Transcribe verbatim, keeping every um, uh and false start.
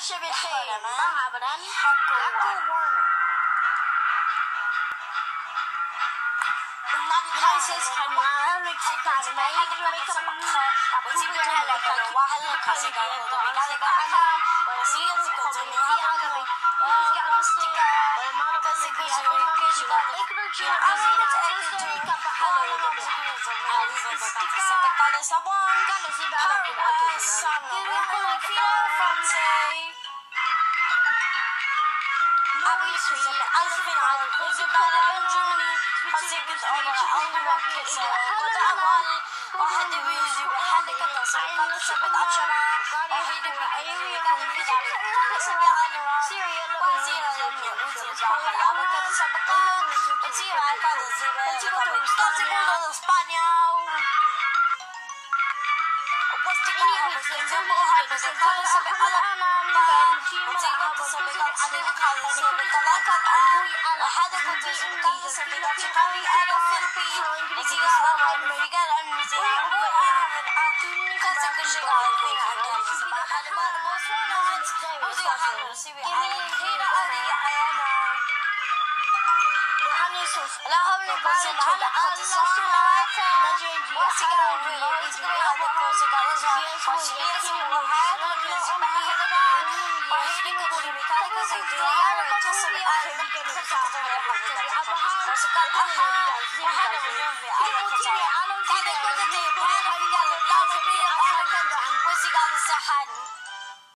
شبكة ما عبران Yakko United Hanwari Takani may make up what's even like a while because I got the big Anna was he to go to me oh sticker but mom does it go to education I mean it's actually to cap a hello so the colors of one colors about son from say obviously I live in Ireland close about Germany فسيكت أول أول كيسة قد أول واحد يجي واحد كذا سبب سبب أشرا واحد يجي كذا في ذلك سبب أنا سيريا وزير يومي وزير جاهل أما كذا سبب وزير كذا زير كذا كذا إسبانيا وبستيكا وبستيكا وبستيكا كذا سبب أنا وزير كذا سبب أنا كذا سبب كذا كذا وهذا كنت كذا سبب قوي أنا فيلبي وزير سبب أنا فيجر أنا وزير كذا كذا شغال فين أنا سبب هذا ما وزير وزير سبب أنا كثير أنا أنا لا هم نقصد على أرض السماوات وسكان في وسكان هذا كوسكان زمان وسكان وهذا كوسكان وهذا كوسكان كذا زيارة تصل على وسكان أها وهذا مجنون على كذا كذا كذا تبغى هذا لازم يأخذ وسكان الصحة